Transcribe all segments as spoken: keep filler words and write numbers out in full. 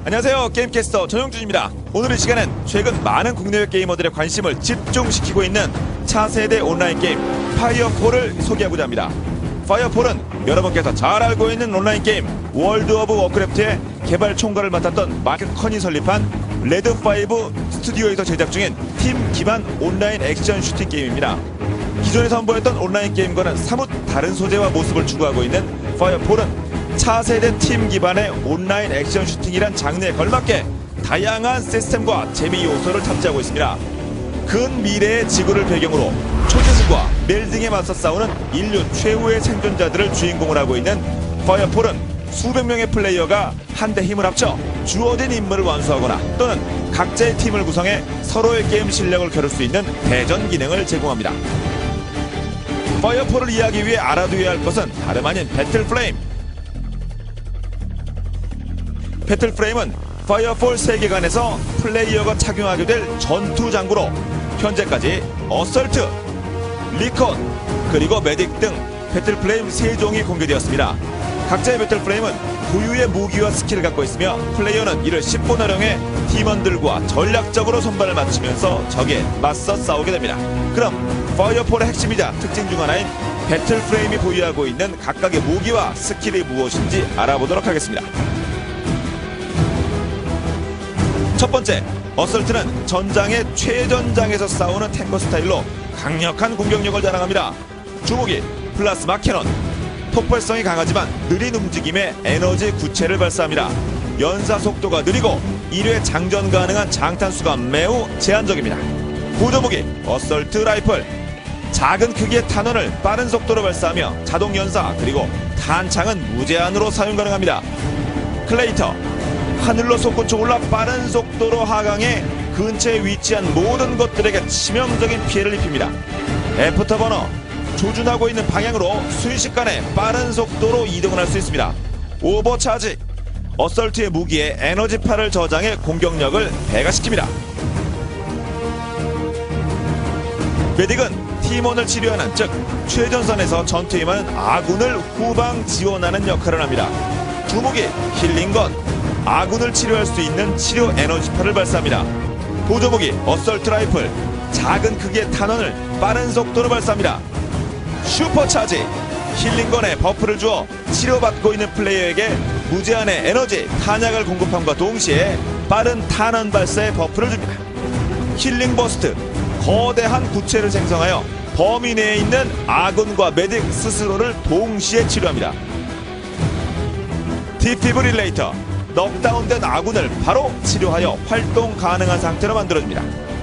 안녕하세요, 게임캐스터 전용준입니다. 오늘 이 시간은 최근 많은 국내외 게이머들의 관심을 집중시키고 있는 차세대 온라인 게임 파이어폴을 소개하고자 합니다. 파이어폴은 여러분께서 잘 알고 있는 온라인 게임 월드 오브 워크래프트의 개발 총괄을 맡았던 마크 컨이 설립한 레드파이브 스튜디오에서 제작 중인 팀 기반 온라인 액션 슈팅 게임입니다. 기존에 선보였던 온라인 게임과는 사뭇 다른 소재와 모습을 추구하고 있는 파이어폴은 차세대 팀 기반의 온라인 액션 슈팅이란 장르에 걸맞게 다양한 시스템과 재미 요소를 탑재하고 있습니다. 근미래의 지구를 배경으로 초대수과 멜딩에 맞서 싸우는 인류 최후의 생존자들을 주인공으로 하고 있는 파이어폴은 수백 명의 플레이어가 한데 힘을 합쳐 주어진 임무를 완수하거나 또는 각자의 팀을 구성해 서로의 게임 실력을 겨룰 수 있는 대전 기능을 제공합니다. 파이어폴을 이해하기 위해 알아두어야 할 것은 다름 아닌 배틀프레임. 배틀프레임은 파이어폴 세계관에서 플레이어가 착용하게 될 전투 장구로 현재까지 어설트, 리콘, 그리고 메딕 등 배틀프레임 세 종이 공개되었습니다. 각자의 배틀프레임은 고유의 무기와 스킬을 갖고 있으며 플레이어는 이를 십 분 활용해 팀원들과 전략적으로 손발을 맞추면서 적에 맞서 싸우게 됩니다. 그럼 파이어폴의 핵심이자 특징 중 하나인 배틀프레임이 보유하고 있는 각각의 무기와 스킬이 무엇인지 알아보도록 하겠습니다. 첫 번째, 어설트는 전장의 최전장에서 싸우는 탱커 스타일로 강력한 공격력을 자랑합니다. 주무기, 플라스마 캐논. 폭발성이 강하지만 느린 움직임의 에너지 구체를 발사합니다. 연사 속도가 느리고 일 회 장전 가능한 장탄수가 매우 제한적입니다. 보조무기, 어설트 라이플. 작은 크기의 탄원을 빠른 속도로 발사하며 자동 연사 그리고 탄창은 무제한으로 사용 가능합니다. 클레이터, 하늘로 솟구쳐 올라 빠른 속도로 하강해 근처에 위치한 모든 것들에게 치명적인 피해를 입힙니다. 애프터버너, 조준하고 있는 방향으로 순식간에 빠른 속도로 이동을 할 수 있습니다. 오버차지, 어설트의 무기에 에너지파를 저장해 공격력을 배가시킵니다. 메딕은 팀원을 치료하는, 즉 최전선에서 전투에 임하는 아군을 후방 지원하는 역할을 합니다. 주무기, 힐링건, 아군을 치료할 수 있는 치료 에너지파를 발사합니다. 보조무기, 어설트 라이플, 작은 크기의 탄원을 빠른 속도로 발사합니다. 슈퍼차지, 힐링건에 버프를 주어 치료받고 있는 플레이어에게 무제한의 에너지, 탄약을 공급함과 동시에 빠른 탄원 발사의 버프를 줍니다. 힐링 버스트, 거대한 구체를 생성하여 범위 내에 있는 아군과 메딕 스스로를 동시에 치료합니다. 디피브릴레이터, 넉다운된 아군을 바로 치료하여 활동 가능한 상태로 만들어줍니다.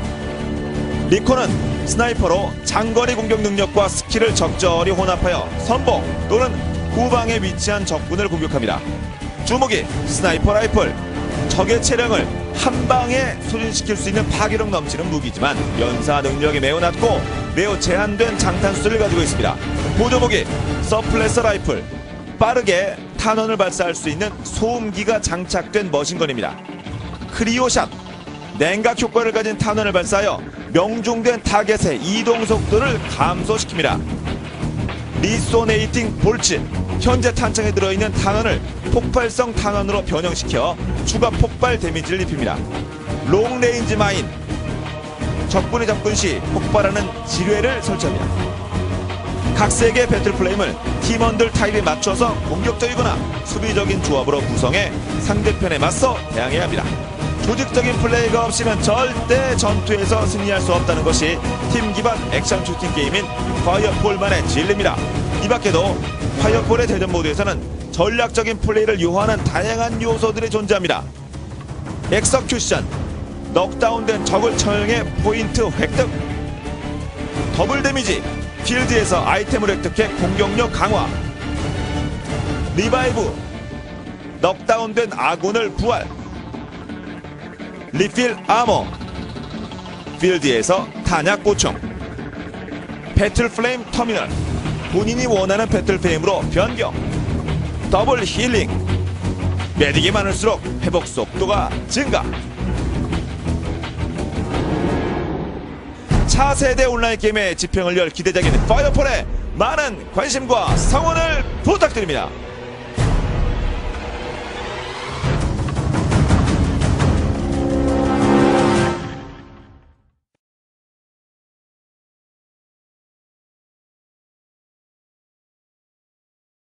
리콘은 스나이퍼로 장거리 공격 능력과 스킬을 적절히 혼합하여 선봉 또는 후방에 위치한 적군을 공격합니다. 주무기, 스나이퍼 라이플, 적의 체력을 한 방에 소진시킬 수 있는 파괴력 넘치는 무기지만 연사 능력이 매우 낮고 매우 제한된 장탄수를 가지고 있습니다. 보조무기, 서플래서 라이플, 빠르게 탄원을 발사할 수 있는 소음기가 장착된 머신건입니다. 크리오샷, 냉각 효과를 가진 탄원을 발사하여 명중된 타겟의 이동 속도를 감소시킵니다. 리소네이팅 볼츠, 현재 탄창에 들어있는 탄원을 폭발성 탄원으로 변형시켜 추가 폭발 데미지를 입힙니다. 롱레인지 마인, 적군이 접근 시 폭발하는 지뢰를 설치합니다. 각색의 배틀플레임을 팀원들 타입에 맞춰서 공격적이거나 수비적인 조합으로 구성해 상대편에 맞서 대항해야 합니다. 조직적인 플레이가 없이는 절대 전투에서 승리할 수 없다는 것이 팀 기반 액션 슈팅 게임인 파이어폴만의 진리입니다. 이 밖에도 파이어폴의 대전 모드에서는 전략적인 플레이를 요하는 다양한 요소들이 존재합니다. 엑서큐션, 넉다운된 적을 처형해 포인트 획득. 더블 데미지, 필드에서 아이템을 획득해 공격력 강화. 리바이브, 넉다운된 아군을 부활. 리필 아머, 필드에서 탄약 보충. 배틀플레임 터미널, 본인이 원하는 배틀프레임으로 변경. 더블 힐링, 메딕이 많을수록 회복 속도가 증가. 차세대 온라인 게임의 지평을 열 기대작인 파이어폴에 많은 관심과 성원을 부탁드립니다.